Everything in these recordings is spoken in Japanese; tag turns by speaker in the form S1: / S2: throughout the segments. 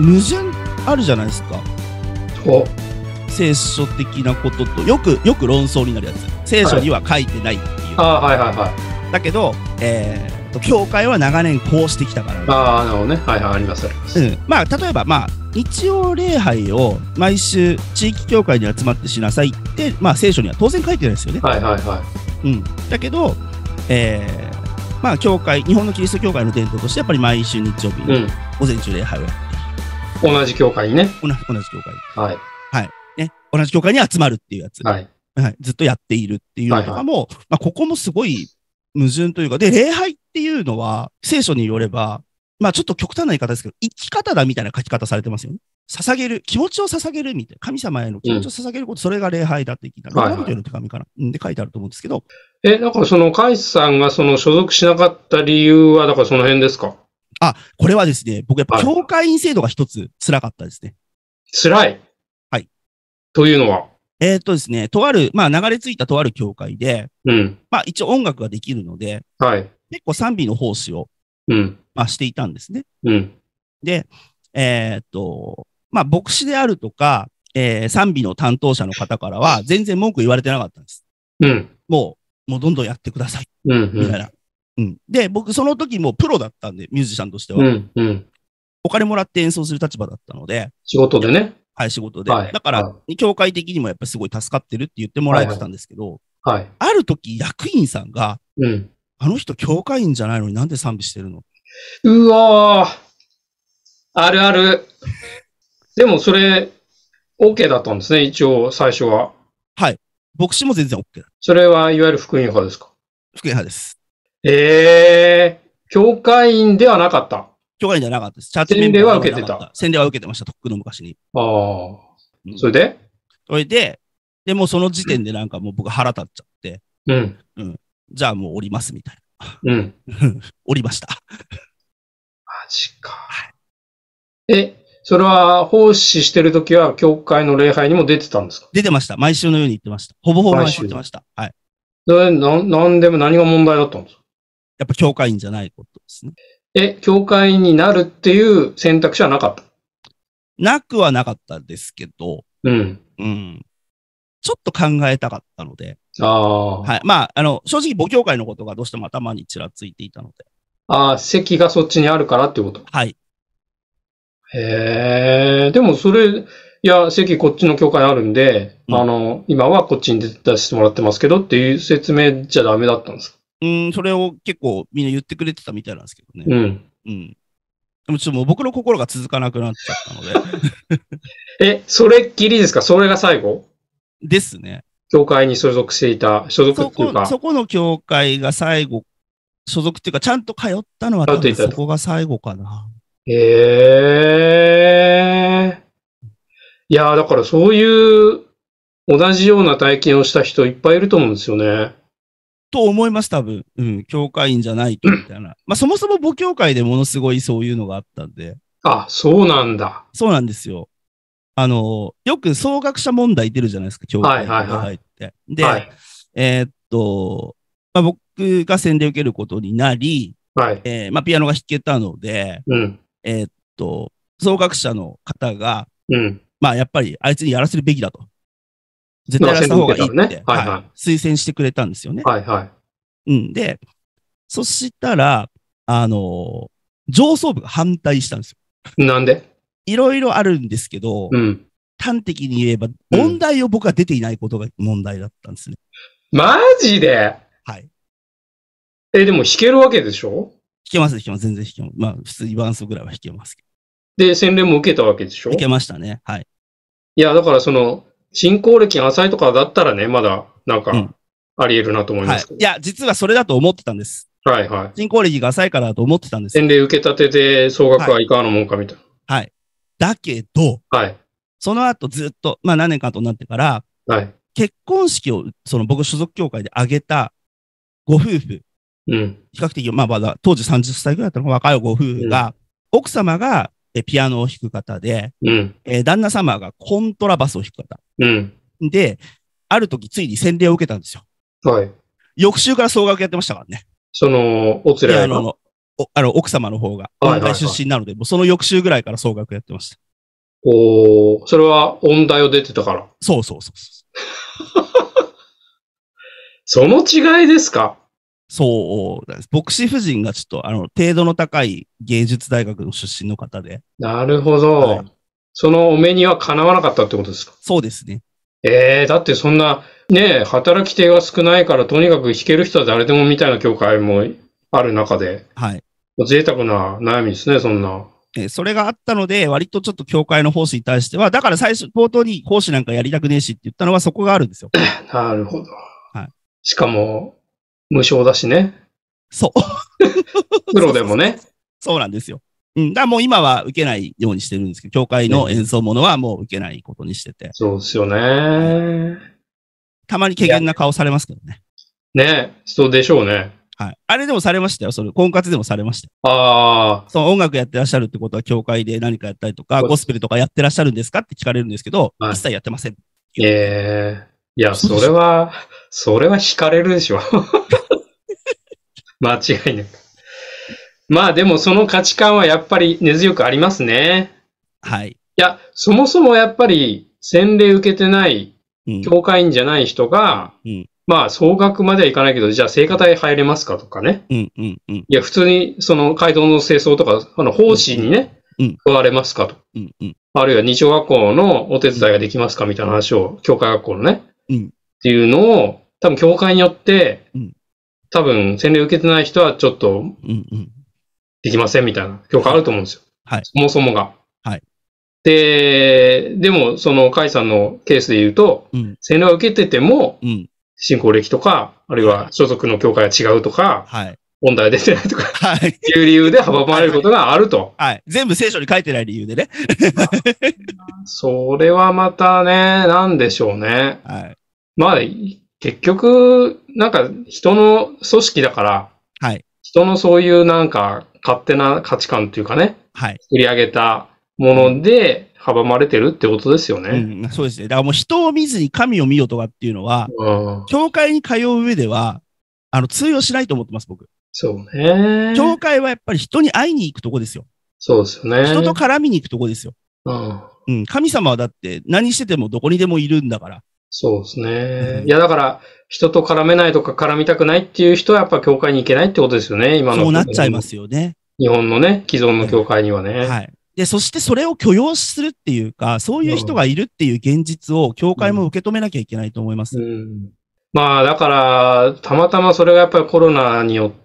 S1: 矛盾あるじゃないですか。
S2: お、
S1: 聖書的なこととよく論争になるやつ。聖書には書いてないっていう。
S2: はいはいはい。
S1: だけど、教会は長年こうしてきたから。
S2: なるほどね。はいはい、ありますあります。
S1: まあ例えば日曜礼拝を毎週地域教会に集まってしなさいって、聖書には当然書いてないですよね。
S2: はいはいはい。
S1: だけど、日本のキリスト教会の伝統としてやっぱり毎週日曜日に午前中礼拝をやっている。
S2: 同じ教会にね。
S1: 同じ教会。
S2: はい。
S1: はい。ね。同じ教会に集まるっていうやつ。
S2: はい。
S1: はい。ずっとやっているっていうのとかも、ここもすごい矛盾というか、で、礼拝っていうのは、聖書によれば、ちょっと極端な言い方ですけど、生き方だみたいな書き方されてますよね。捧げる、気持ちを捧げるみたいな、神様への気持ちを捧げること、それが礼拝だって聞いた。ローマ人の手紙かな、で書いてあると思うんですけど。
S2: だからそのカイスさんがその所属しなかった理由は、だからその辺ですか？
S1: これはですね、僕やっぱ教会員制度が一つ辛かったですね。
S2: 辛い？はい。というのは？
S1: ですね、流れ着いたとある教会で、一応音楽ができるので、結構賛美の奉仕を、していたんですね。で、牧師であるとか、賛美の担当者の方からは全然文句言われてなかったんです。もうどんどんやってください。みたいな。で、僕その時もプロだったんで、ミュージシャンとしては。お金もらって演奏する立場だったので。
S2: 仕事でね。
S1: はい、仕事で。だから、教会的にもやっぱりすごい助かってるって言ってもらえてたんですけど、ある時役員さんが、あの人教会員じゃないのになんで賛美してるの？
S2: うわー。あるある。でもそれ、OK だったんですね、一応、最初は。
S1: はい。牧師も全然 OK だ。
S2: それはいわゆる福音派ですか？
S1: 福音派です。
S2: 教会員ではなかった？
S1: 教会員じゃなかったです。
S2: 洗礼は受けてた？
S1: 洗礼は受けてました、とっくの昔に。
S2: それで
S1: でもその時点でなんかもう僕腹立っちゃって、じゃあもう降りますみたいな。降りました。
S2: マジか。それは奉仕してるときは教会の礼拝にも出てたんですか？
S1: 出てました。毎週のように行ってました。ほぼほぼ毎週行ってました。はい。
S2: なんでも何が問題だったんですか？
S1: やっぱ教会員じゃないことですね。
S2: 教会員になるっていう選択肢はなかった？
S1: なくはなかったですけど、ちょっと考えたかったので、はい。正直母教会のことがどうしても頭にちらついていたので。
S2: 席がそっちにあるからってこと？
S1: はい。
S2: でもそれ、席こっちの教会あるんで、今はこっちに出してもらってますけどっていう説明じゃダメだったんですか？
S1: それを結構みんな言ってくれてたみたいなんですけどね。でもちょっともう僕の心が続かなくなっちゃったの
S2: で。それっきりですか？それが最後
S1: ですね。
S2: 教会に所属していた、所属っていうか。
S1: そこの教会が最後、所属っていうかちゃんと通ったのは多分そこが最後かな。
S2: だからそういう同じような体験をした人いっぱいいると思うんですよね。
S1: と思います、多分。教会員じゃないと、みたいな。そもそも母教会でものすごいそういうのがあったんで。
S2: そうなんだ。
S1: そうなんですよ。よく創学者問題出るじゃないですか、教会に入って。で、僕が洗礼を受けることになり、ピアノが弾けたので、創学者の方が、やっぱりあいつにやらせるべきだと。絶対やらせた方がいいって、推薦してくれたんですよね。で、そしたら、上層部が反対したんです
S2: よ。なんで？
S1: いろいろあるんですけど、端的に言えば、問題を僕は出ていないことが問題だったんですね。
S2: マジで？
S1: はい。
S2: でも弾けるわけでしょ？
S1: 弾けます、全然弾けます。普通に伴奏ぐらいは弾けますけ
S2: ど。で、洗礼も受けたわけでしょ？
S1: 受けましたね。はい。
S2: だから信仰歴が浅いとかだったらね、まだ、なんか、あり得るなと思いますけど。
S1: 実はそれだと思ってたんです。信仰歴が浅いからだと思ってたんです。
S2: 洗礼受けたてで、総額はいかがなもんかみたいな。
S1: はい。だけど、その後ずっと、何年かとなってから、結婚式を、僕所属教会で挙げたご夫婦、比較的、当時30歳ぐらいだったの若いご夫婦が、奥様がピアノを弾く方で、旦那様がコントラバスを弾く方。で、ある時ついに洗礼を受けたんですよ。翌週から総額やってましたからね。
S2: お連れ合いの。
S1: 奥様の方が、音大出身なので、もうその翌週ぐらいから総額やってました。
S2: おー、それは音大を出てたから。
S1: そうそうそう。
S2: その違いですか？
S1: そうです。牧師夫人がちょっと、程度の高い芸術大学の出身の方で。
S2: なるほど。はい、そのお目にはかなわなかったってことですか？
S1: そうですね。
S2: だってそんな、ね、働き手が少ないから、とにかく弾ける人は誰でもみたいな教会もある中で。
S1: はい。
S2: 贅沢な悩みですね、そんな。
S1: それがあったので、割とちょっと教会の奉仕に対しては、だから冒頭に奉仕なんかやりたくねえしって言ったのはそこがあるんですよ。
S2: なるほど。
S1: はい。
S2: しかも、無償だしね。
S1: そう。
S2: プロでもね。
S1: そうなんですよ。だからもう今は受けないようにしてるんですけど、教会の演奏ものはもう受けないことにしてて。
S2: そうですよね、
S1: はい。たまに怪げな顔されますけどね。
S2: ね、そうでしょうね。
S1: はい。あれでもされましたよ。婚活でもされましたよ。
S2: ああ。
S1: その音楽やってらっしゃるってことは、教会で何かやったりとか、ゴスペルとかやってらっしゃるんですかって聞かれるんですけど、はい、一切やってません。
S2: いや、それは惹かれるでしょ。間違いない。まあでもその価値観はやっぱり根強くありますね。
S1: はい。
S2: いや、そもそもやっぱり洗礼受けてない、教会員じゃない人が、まあ、総額まではいかないけど、じゃあ、聖歌隊入れますかとかね。いや、普通に、その、街道の清掃とか、奉仕にね、加われますかと。あるいは、日曜学校のお手伝いができますかみたいな話を、教会学校のね。っていうのを、多分、教会によって、多分、洗礼受けてない人は、ちょっと、できませんみたいな教会あると思うんですよ。
S1: はい。
S2: そもそもが。
S1: はい。
S2: でも、その、甲斐さんのケースで言うと、洗礼を受けてても、信仰歴とか、あるいは所属の教会が違うとか、
S1: はい。
S2: 問題出てないとか、はい。いう理由で阻まれることがあると。
S1: はい。全部聖書に書いてない理由でね。
S2: それはまたね、なんでしょうね。
S1: はい。
S2: まあ、結局、なんか人の組織だから、
S1: はい。
S2: 人のそういうなんか勝手な価値観っていうかね、
S1: はい。
S2: 作り上げたもので、阻まれてるってことですよね。
S1: そうですね。だからもう人を見ずに神を見よとかっていうのは、教会に通う上では、通用しないと思ってます、僕。
S2: そうね。
S1: 教会はやっぱり人に会いに行くとこですよ。
S2: そうですよね。
S1: 人と絡みに行くとこですよ。神様はだって何しててもどこにでもいるんだから。
S2: そうですね。いや、だから、人と絡めないとか絡みたくないっていう人はやっぱ教会に行けないってことですよね、今の。
S1: そうなっちゃいますよね。
S2: 日本のね、既存の教会にはね。
S1: はい。で、そしてそれを許容するっていうか、そういう人がいるっていう現実を教会も受け止めなきゃいけないと思います。
S2: まあ、だから、たまたまそれがやっぱりコロナによって、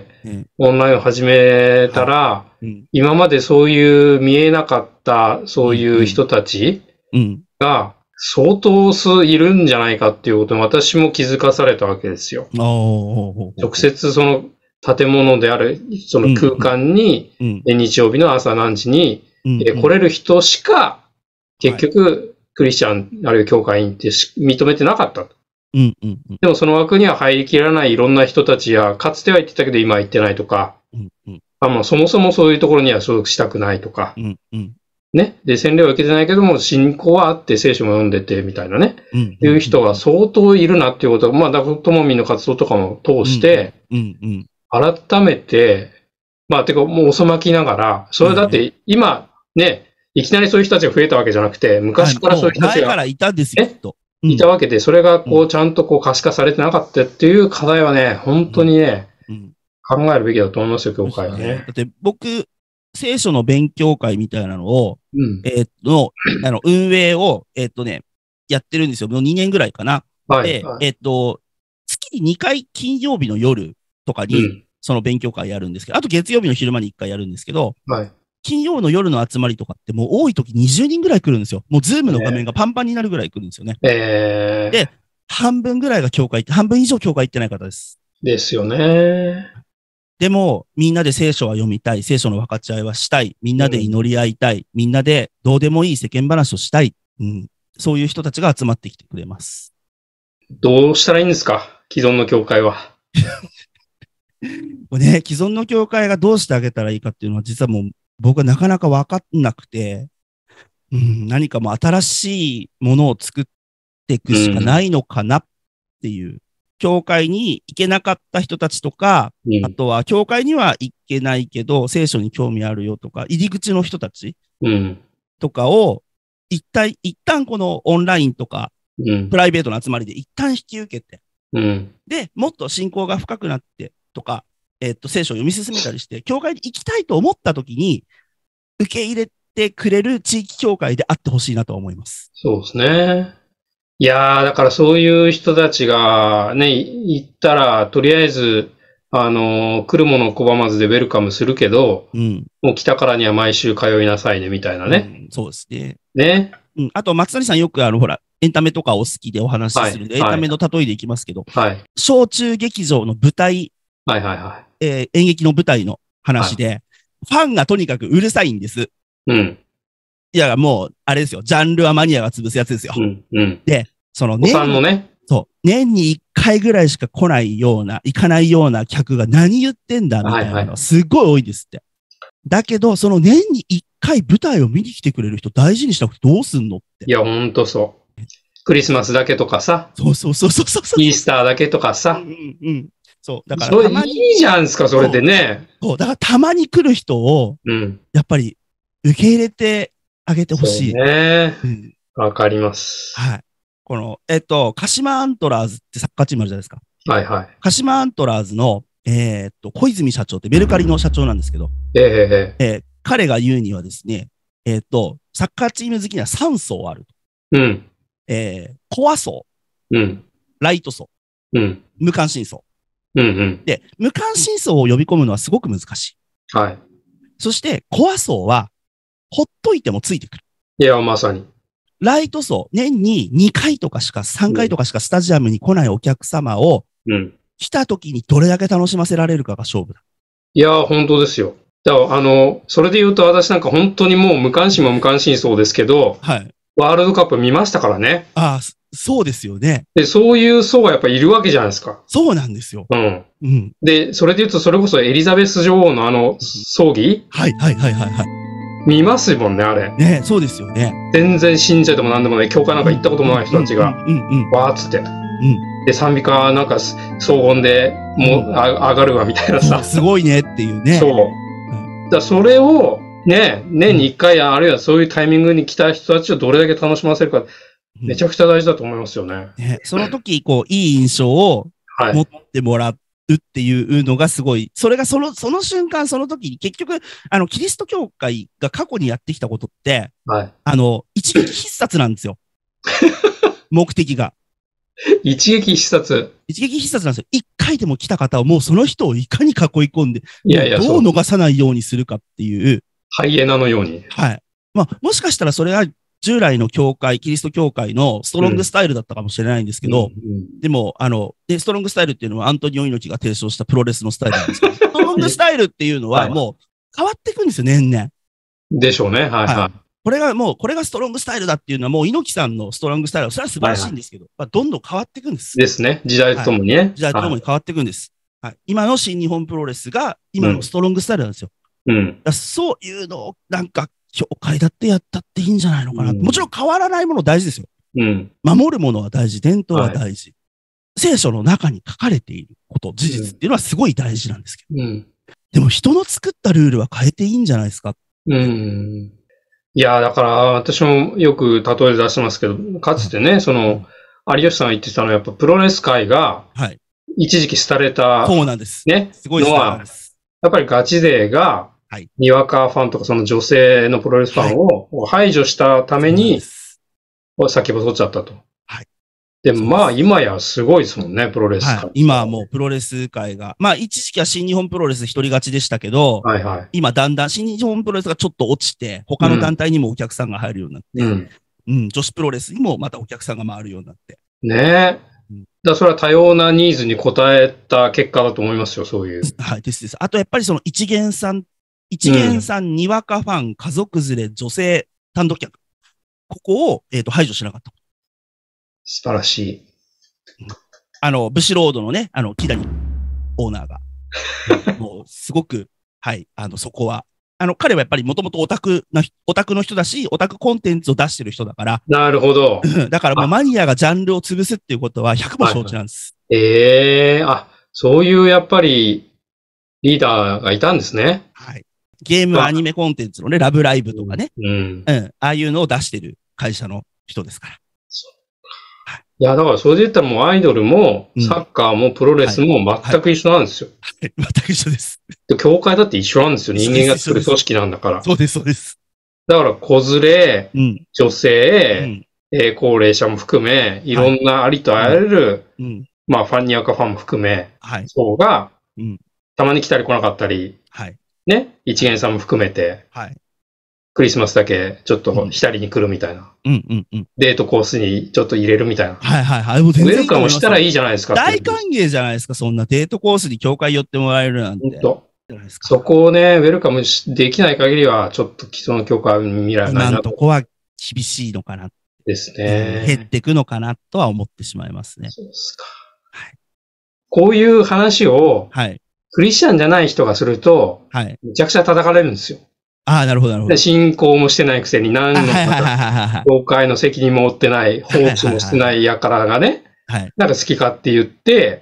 S2: オンラインを始めたら、今までそういう見えなかった、そういう人たちが相当数いるんじゃないかっていうことに私も気づかされたわけですよ。直接その建物である、その空間に、日曜日の朝何時に、来れる人しか、結局、クリスチャン、あるいは教会員って認めてなかった。でもその枠には入りきらないいろんな人たちや、かつては言ってたけど今は言ってないとか、まあそもそもそういうところには所属したくないとか、ね。で、洗礼は受けてないけども、信仰はあって聖書も読んでて、みたいなね。いう人が相当いるなっていうことが、まあ、ともみんの活動とかも通して、改めて、まあ、てかもう遅まきながら、それだって今、ね、いきなりそういう人たちが増えたわけじゃなくて、昔からそういう人たちが、
S1: 前からいたんですよ、
S2: いたわけで、それがこう、ちゃんとこう可視化されてなかったっていう課題はね、本当にね、考えるべきだと思いますよ、教会はね。
S1: だって僕、聖書の勉強会みたいなのを、運営を、やってるんですよ。もう2年ぐらいかな。で、月に2回金曜日の夜とかに、その勉強会やるんですけど、あと月曜日の昼間に1回やるんですけど、金曜の夜の集まりとかってもう多い時20人ぐらい来るんですよ。もうズームの画面がパンパンになるぐらい来るんですよね。で、半分ぐらいが教会行って、半分以上教会行ってない方です。
S2: ですよね。
S1: でも、みんなで聖書は読みたい。聖書の分かち合いはしたい。みんなで祈り合いたい。みんなでどうでもいい世間話をしたい。そういう人たちが集まってきてくれます。
S2: どうしたらいいんですか？既存の教会は。
S1: ね、既存の教会がどうしてあげたらいいかっていうのは、実はもう僕はなかなか分かんなくて、何かもう新しいものを作っていくしかないのかなっていう。 教会に行けなかった人たちとか、あとは教会には行けないけど、聖書に興味あるよとか、入り口の人たちとかを、一旦このオンラインとか、プライベートの集まりで一旦引き受けて、で、もっと信仰が深くなってとか、聖書を読み進めたりして、教会に行きたいと思った時に、受け入れてくれる地域教会であってほしいなと思います。
S2: そうですね。いやー、だからそういう人たちがね、行ったら、とりあえず、来るものを拒まずでウェルカムするけど、もう来たからには毎週通いなさいね、みたいなね。
S1: そうですね。
S2: ね。
S1: あと、松谷さんよくほら、エンタメとかお好きでお話しするんで、エンタメの例えでいきますけど、小中劇場の舞台、演劇の舞台の話で、ファンがとにかくうるさいんです。いや、もう、あれですよ。ジャンルはマニアが潰すやつですよ。で、その
S2: ね、
S1: 年に1回ぐらいしか来ないような、行かないような客が何言ってんだみたいなのがすっごい多いですって。だけど、その年に1回舞台を見に来てくれる人大事にしなくてどうすんのって。
S2: いや、ほんとそう。クリスマスだけとかさ。
S1: そう。イ
S2: ースターだけとかさ。
S1: そう。だからたまに。
S2: いいじゃんですか、それでね。
S1: そう。だからたまに来る人を、やっぱり受け入れてあげてほしい。
S2: そうね。わかります。
S1: はい。この、鹿島アントラーズってサッカーチームあるじゃないですか。鹿島アントラーズの、小泉社長ってメルカリの社長なんですけど、彼が言うにはですね、サッカーチーム好きには3層あると。コア層、ライト層、無関心層。で、無関心層を呼び込むのはすごく難しい。そして、コア層は、ほっといてもついてくる。
S2: いや、まさに。
S1: ライト層、年に2回とかしか、3回とかしかスタジアムに来ないお客様を、来た時にどれだけ楽しませられるかが勝負だ。
S2: いや、本当ですよ。だからそれで言うと私なんか本当にもう無関心も無関心層ですけど、ワールドカップ見ましたからね。
S1: そうですよね。
S2: で、そういう層がやっぱいるわけじゃないですか。
S1: そうなんですよ。
S2: で、それで言うとそれこそエリザベス女王の葬儀見ますもんね、あれ。
S1: ね、そうですよね。
S2: 全然信者でも何でもない、教会なんか行ったこともない人たちが、わーっつって。で、賛美歌なんか荘厳でもう上がるわみたいなさ。
S1: すごいねっていうね。
S2: そう。だそれをね、年に1回あるいはそういうタイミングに来た人たちをどれだけ楽しませるか、めちゃくちゃ大事だと思いますよね。
S1: その時、こう、いい印象を持ってもらうっていうのがすごい、それがその瞬間、その時に結局、キリスト教会が過去にやってきたことって、一撃必殺なんですよ。目的が。
S2: 一撃必殺
S1: なんですよ。一回でも来た方はもうその人をいかに囲い込んで、どう逃さないようにするかっていう。
S2: ハイエナのように。
S1: まあ、もしかしたらそれは従来の教会、キリスト教会のストロングスタイルだったかもしれないんですけど、でも、ストロングスタイルっていうのはアントニオ猪木が提唱したプロレスのスタイルなんですけど、ストロングスタイルっていうのはもう変わっていくんですよ、年々。
S2: でしょうね。
S1: これがストロングスタイルだっていうのはもう猪木さんのストロングスタイルはそれは素晴らしいんですけど、どんどん変わっていくんです。
S2: ですね。時代とともにね。
S1: 時代とともに変わっていくんです。今の新日本プロレスが今のストロングスタイルなんですよ。そういうのをなんか教会だってやったっていいんじゃないのかな。もちろん変わらないもの大事ですよ。守るものは大事、伝統は大事。聖書の中に書かれていること、事実っていうのはすごい大事なんですけど。でも人の作ったルールは変えていいんじゃないですか。
S2: いや、だから、私もよく例え出してますけど、かつてね、有吉さんが言ってたのは、やっぱプロレス界が、一時期廃れた、
S1: そうなんです。
S2: ね、
S1: すごい
S2: のは、やっぱりガチ勢が、にわかファンとかその女性のプロレスファンを排除したために、先細っちゃったと。でもまあ今やすごいですもんね、プロレス界。
S1: 今はもうプロレス界が、まあ一時期は新日本プロレス一人勝ちでしたけど、今だんだん新日本プロレスがちょっと落ちて、他の団体にもお客さんが入るようになって、女子プロレスにもまたお客さんが回るようになって。
S2: ねえ。それは多様なニーズに応えた結果だと思いますよ、そういう。
S1: です。あとやっぱりその一元さん、にわかファン、家族連れ、女性、単独客。ここを、排除しなかった。
S2: 素晴らしい。
S1: ブシロードのね、木谷オーナーが。もう、すごく、そこは。彼はやっぱりもともとオタクの人だし、オタクコンテンツを出してる人だから。
S2: なるほど。
S1: だからもうマニアがジャンルを潰すっていうことは100も承知なんです。
S2: そういうやっぱりリーダーがいたんですね。
S1: はい。ゲームアニメコンテンツのね、ラブライブとかね。ああいうのを出してる会社の人ですから。
S2: いや、だからそれで言ったらもうアイドルも、サッカーもプロレスも全く一緒なんですよ。
S1: 全く一緒です。
S2: で、協会だって一緒なんですよ。人間が作る組織なんだから。
S1: そうです、そうです。
S2: だから、子連れ、女性、高齢者も含め、いろんなありとあらゆる、まあ、ファンにわかファンも含め、層が、たまに来たり来なかったり、ね、一元さんも含めて、クリスマスだけちょっと浸りに来るみたいな。デートコースにちょっと入れるみたいな。ウェルカムしたらいいじゃないですか。
S1: 大歓迎じゃないですか、そんなデートコースに教会寄ってもらえるなんて。
S2: そこをね、ウェルカムできない限りは、ちょっとその教会は未来はないなと。
S1: 今のとこは厳しいのかな。
S2: ですね。
S1: 減っていくのかなとは思ってしまいますね。
S2: そうですか。こういう話を、クリスチャンじゃない人がすると、めちゃくちゃ叩かれるんですよ。
S1: なるほど、なるほど。
S2: 信仰もしてないくせに何の教会の責任も負ってない、放置もしてない輩がね、なんか好き勝手言って、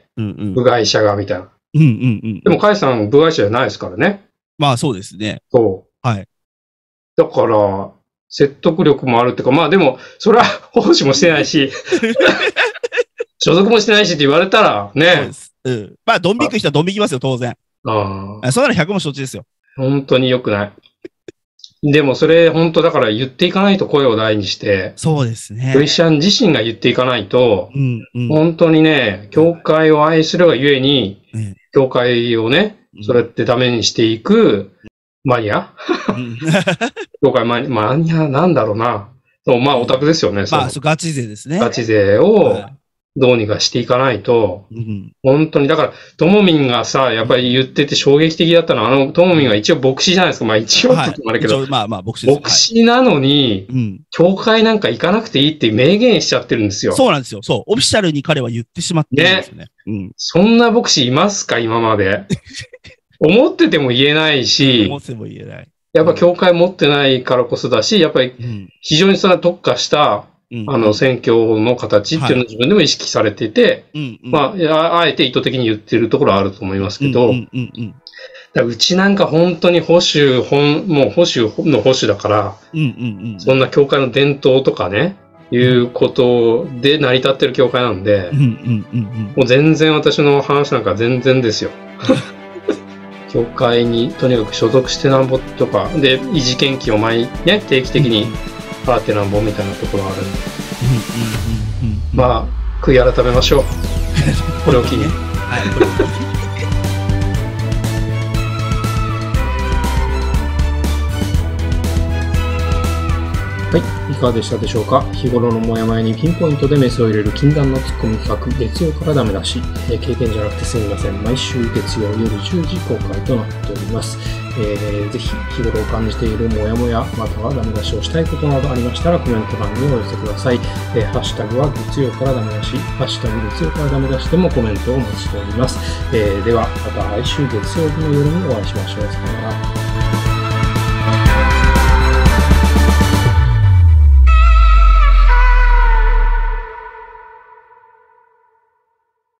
S2: 部外者がみたいな。でも、カイさん、部外者じゃないですからね。
S1: まあ、そうですね。
S2: そう。だから、説得力もあるっていうか、まあでも、それは奉仕もしてないし、所属もしてないしって言われたらね。
S1: まあ、ドン引く人はドン引きますよ、当然。そんなの100も承知ですよ。
S2: 本当に良くない。でもそれ本当だから言っていかないと声を大にして、
S1: そうですね。
S2: クリスチャン自身が言っていかないと、本当にね、教会を愛するがゆえに、教会をね、それってダメにしていくマニア教会マニアなんだろうな。そう、まあオタクですよね。
S1: まあ、ガチ勢ですね。
S2: ガチ勢をどうにかしていかないと、本当に、だから、ともみんがさ、やっぱり言ってて衝撃的だったのは、ともみんは一応牧師じゃないですか。まあ一応って言ってもあるけど、
S1: まあ牧師です。
S2: 牧師なのに、教会なんか行かなくていいって明言しちゃってるんですよ。
S1: そうなんですよ。そう。オフィシャルに彼は言ってしまってるんですよね。
S2: そんな牧師いますか、今まで。思ってても言えないし、
S1: 思ってても言えない。
S2: やっぱ教会持ってないからこそだし、やっぱり非常にそれは特化した、選挙の形っていうのを自分でも意識されていて、まあ、あえて意図的に言ってるところはあると思いますけど、うちなんか本当にもう保守の保守だから、そんな教会の伝統とかね、いうことで成り立ってる教会なんで、もう全然私の話なんか全然ですよ。教会にとにかく所属してなんぼとか、で、維持献金を定期的に払ってなんぼみたいなところがあるんで。まあ、悔い改めましょう。これを機に。はい、いかがでしたでしょうか。日頃のモヤモヤにピンポイントでメスを入れる禁断のツッコミ企画、月曜からダメ出し、経験じゃなくてすみません。毎週月曜夜10時公開となっております。ぜひ日頃感じているモヤモヤ、またはダメ出しをしたいことなどありましたらコメント欄にお寄せください。ハッシュタグは月曜からダメ出し、ハッシュタグ月曜からダメ出しでもコメントをお待ちしております。ではまた来週月曜日の夜にお会いしましょう。さよなら。